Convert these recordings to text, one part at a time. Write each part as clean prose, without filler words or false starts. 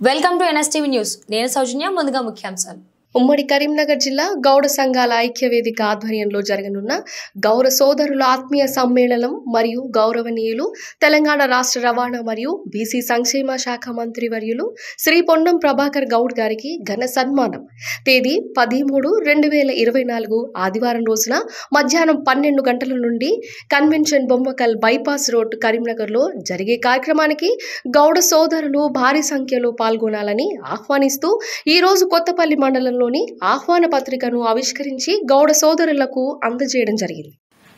Welcome to NSTV news. నేను సౌజన్య. ముందుగా ముఖ్యాంశాలు. ఉమ్మడి కరీంనగర్ జిల్లా గౌడ సంఘాల ఐక్యవేదిక ఆధ్వర్యంలో జరగనున్న గౌర సోదరుల ఆత్మీయ సమ్మేళనం మరియు గౌరవనీయులు తెలంగాణ రాష్ట్ర రవాణా మరియు బీసీ సంక్షేమ శాఖ మంత్రి వర్యులు శ్రీ పొన్నం ప్రభాకర్ గౌడ్ గారికి ఘన సన్మానం. తేదీ 13/2024 ఆదివారం రోజున మధ్యాహ్నం 12 గంటల నుండి కన్వెన్షన్ బొమ్మకల్ బైపాస్ రోడ్ కరీంనగర్లో జరిగే కార్యక్రమానికి గౌడ సోదరులు భారీ సంఖ్యలో పాల్గొనాలని ఆహ్వానిస్తూ ఈ రోజు కొత్తపల్లి మండలంలో ఆహ్వాన పత్రికను ఆవిష్కరించి గౌడ సోదరులకు అందజేయడం జరిగింది.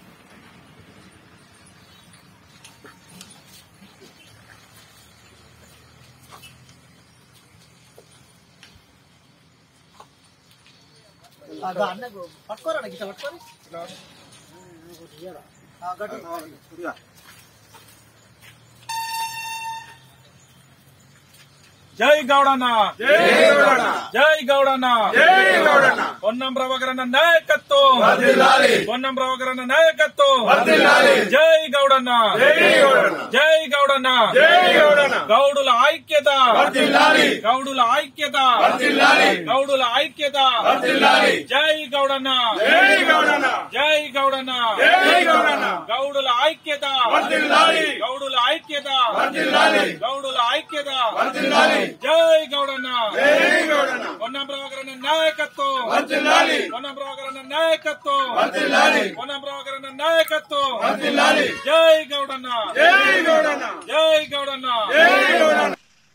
జై గౌడన్న, జై గౌడన్న, జై గౌడన్న, జై గౌడన్న. పొన్నం ప్రభాకర్ అన్న నాయకత్వం వర్ధిల్లాలి, పొన్నం ప్రభాకర్ అన్న నాయకత్వం వర్ధిల్లాలి. జై గౌడన్న, జై గౌడన్న, జై గౌడన్న, జై గౌడన్న. గౌడుల ఐక్యత వర్ధిల్లాలి, గౌడుల ఐక్యత వర్ధిల్లాలి, గౌడుల ఐక్యత వర్ధిల్లాలి. జై గౌడన్న, జై గౌడన్న, జై గౌడన్న, జై గౌడన్న. గౌడుల ఐక్యత వర్ధిల్లాలి, గౌడుల ఐక్యత వర్ధిల్లాలి, గౌడుల ఐక్యత వర్ధిల్లాలి. జై గౌడన్న, జై గౌడన్న. పొన్నం ప్రభాకర్ అన్న నాయకత్వం వర్ధిల్లాలి, పొన్నం ప్రభాకర్ అన్న నాయకత్వం వర్ధిల్లాలి, పొన్నం ప్రభాకర్ అన్న నాయకత్వం వర్ధిల్లాలి. జై గౌడన్న, జై గౌడన్న, జై గౌడన్న, జై గౌడన్న.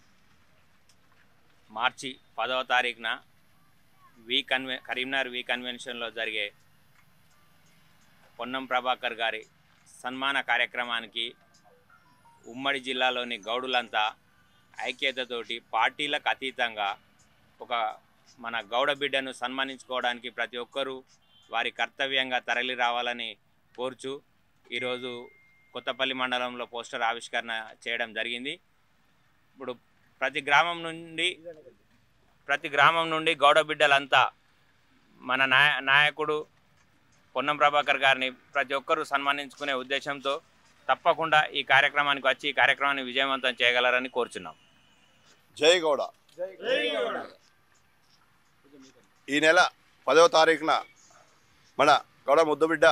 మార్చి 10వ తారీఖున కరీంనగర్ వి కన్వెన్షన్లో జరిగే పొన్నం ప్రభాకర్ గారి సన్మాన కార్యక్రమానికి ఉమ్మడి జిల్లాలోని గౌడులంతా ఐక్యతతోటి పార్టీలకు అతీతంగా మన గౌడ బిడ్డను సన్మానించుకోవడానికి ప్రతి ఒక్కరూ వారి కర్తవ్యంగా తరలి రావాలని కోరుచు ఈరోజు కొత్తపల్లి మండలంలో పోస్టర్ ఆవిష్కరణ చేయడం జరిగింది. ఇప్పుడు ప్రతి గ్రామం నుండి గౌడ బిడ్డలంతా మన నాయకుడు పొన్నం ప్రభాకర్ గారిని ప్రతి ఒక్కరూ సన్మానించుకునే ఉద్దేశంతో తప్పకుండా ఈ కార్యక్రమానికి వచ్చి ఈ కార్యక్రమాన్ని విజయవంతం చేయగలరని కోరుచున్నాం. జై గౌడ. ఈ నెల 10వ తారీఖున మన గౌడ ముద్దుబిడ్డ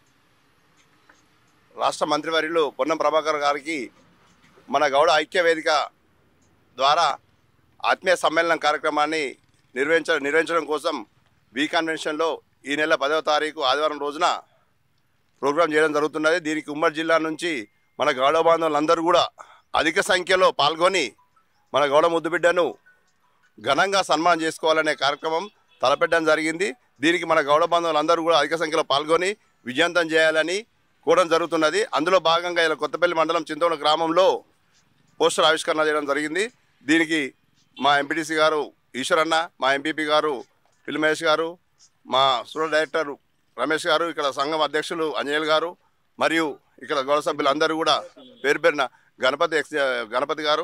రాష్ట్ర మంత్రివర్యులు పొన్నం ప్రభాకర్ గారికి మన గౌడ ఐక్య వేదిక ద్వారా ఆత్మీయ సమ్మేళనం కార్యక్రమాన్ని నిర్వహించడం కోసం వి కన్వెన్షన్లో ఈ నెల 10వ తారీఖు ఆదివారం రోజున ప్రోగ్రాం చేయడం జరుగుతున్నది. దీనికి ఉమ్మడి జిల్లా నుంచి మన గౌడ బాంధవులందరూ కూడా అధిక సంఖ్యలో పాల్గొని మన గౌడ ముద్దుబిడ్డను ఘనంగా సన్మానం చేసుకోవాలనే కార్యక్రమం తలపెట్టడం జరిగింది. దీనికి మన గౌడ బాంధవులందరూ కూడా అధిక సంఖ్యలో పాల్గొని విజయవంతం చేయాలని కోరడం జరుగుతున్నది. అందులో భాగంగా ఇలా కొత్తపల్లి మండలం చింతోణ గ్రామంలో పోస్టర్ ఆవిష్కరణ చేయడం జరిగింది. దీనికి మా ఎంపీటీసీ గారు ఈశ్వరన్న, మా ఎంపీపీ గారు పిల్లి మహేష్ గారు, మా స్టూడెంట్ డైరెక్టర్ రమేష్ గారు, ఇక్కడ సంఘం అధ్యక్షులు అంజనేయులు గారు మరియు ఇక్కడ గౌడ సభ్యులందరూ కూడా పేరు పేరున గణపతి గారు,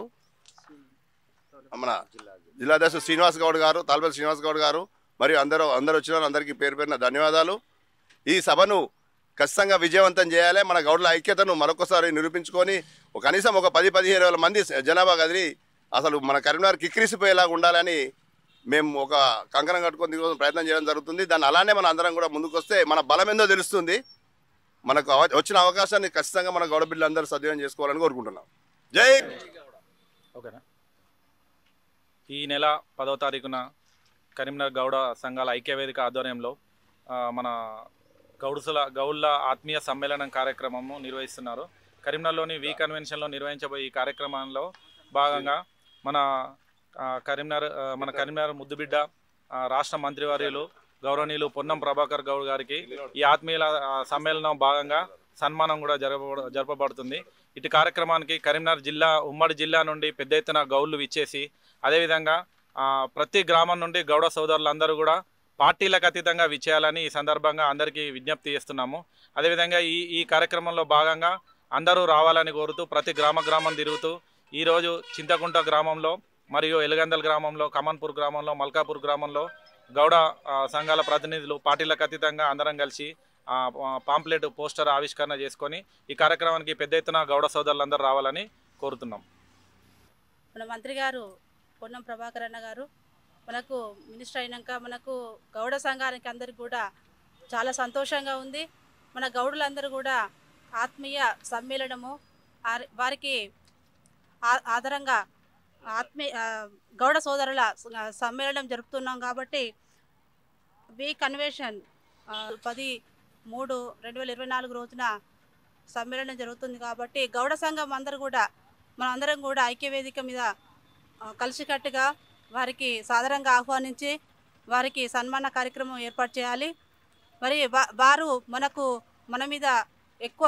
మన జిల్లా అధ్యక్షుడు శ్రీనివాస్ గౌడ్ గారు, తాల్పల్లి శ్రీనివాస్ గౌడ్ గారు మరియు అందరూ వచ్చిన అందరికీ పేరు పేరున ధన్యవాదాలు. ఈ సభను ఖచ్చితంగా విజయవంతం చేయాలి. మన గౌడ్ల ఐక్యతను మరొకసారి నిరూపించుకొని కనీసం ఒక 10-15 మంది జనాభా కదిలి అసలు మన కరీంనగర్ కిక్కిరిసిపోయేలాగా ఉండాలని మేము ఒక కంకణం కట్టుకొని దీనికోసం ప్రయత్నం చేయడం జరుగుతుంది. దాన్ని అలానే మన అందరం కూడా ముందుకు వస్తే మన బలం ఏందో తెలుస్తుంది. మనకు వచ్చిన అవకాశాన్ని ఖచ్చితంగా మన గౌడ బిడ్డలందరూ సద్వినియోగం చేసుకోవాలని కోరుకుంటున్నాం. జై. ఓకేనా. ఈ నెల 10వ తారీఖున కరీంనగర్ గౌడ సంఘాల ఐక్యవేదిక ఆధ్వర్యంలో మన గౌడ్ల ఆత్మీయ సమ్మేళనం కార్యక్రమము నిర్వహిస్తున్నారు. కరీంనగర్లోని వి కన్వెన్షన్లో నిర్వహించబోయే ఈ కార్యక్రమంలో భాగంగా మన కరీంనగర్ ముద్దుబిడ్డ రాష్ట్ర మంత్రివర్యులు గౌరవనీయులు పొన్నం ప్రభాకర్ గౌడ్ గారికి ఈ ఆత్మీయ సమ్మేళనం భాగంగా సన్మానం కూడా జరపబడుతుంది. ఇటు కార్యక్రమానికి కరీంనగర్ జిల్లా ఉమ్మడి జిల్లా నుండి పెద్ద ఎత్తున గౌళ్ళు విచ్చేసి అదేవిధంగా ప్రతి గ్రామం నుండి గౌడ సోదరులందరూ కూడా పార్టీలకు అతీతంగా విచ్చేయాలని ఈ సందర్భంగా అందరికీ విజ్ఞప్తి చేస్తున్నాము. అదేవిధంగా ఈ కార్యక్రమంలో భాగంగా అందరూ రావాలని కోరుతూ ప్రతి గ్రామం తిరుగుతూ ఈరోజు చింతకుంట గ్రామంలో మరియు ఎలుగందల్ గ్రామంలో, కమన్పూర్ గ్రామంలో, మల్కాపూర్ గ్రామంలో గౌడ సంఘాల ప్రతినిధులు పార్టీలకు అతీతంగా అందరం కలిసి పాంప్లెట్ పోస్టర్ ఆవిష్కరణ చేసుకొని ఈ కార్యక్రమానికి పెద్ద ఎత్తున గౌడ సోదరులందరూ రావాలని కోరుతున్నాం. మన మంత్రి గారు పొన్నం ప్రభాకర్ అన్న గారు మనకు మినిస్టర్ అయినాక మనకు గౌడ సంఘానికి అందరికి కూడా చాలా సంతోషంగా ఉంది. మన గౌడులందరూ కూడా ఆత్మీయ సమ్మేళనము వారికి ఆధారంగా గౌడ సోదరుల సమ్మేళనం జరుపుతున్నాం కాబట్టి వి కన్వెన్షన్ 10/3/2024 రోజున సమ్మేళనం జరుగుతుంది. కాబట్టి గౌడ సంఘం అందరూ కూడా మనందరం కూడా ఐక్యవేదిక మీద కలిసికట్టుగా వారికి సాదరంగా ఆహ్వానించి వారికి సన్మాన కార్యక్రమం ఏర్పాటు చేయాలి. మరి వారు మన మీద ఎక్కువ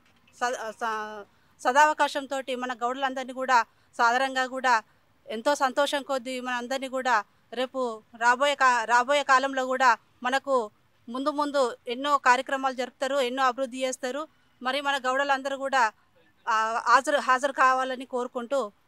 సదావకాశంతో మన గౌడులందరినీ కూడా సాదరంగా కూడా ఎంతో సంతోషం కొద్దీ మన అందరినీ కూడా రేపు రాబోయే కాలంలో కూడా మనకు ముందు ఎన్నో కార్యక్రమాలు జరుపుతారు, ఎన్నో అభివృద్ధి చేస్తారు. మరి మన గౌడులందరూ కూడా హాజరు కావాలని కోరుకుంటూ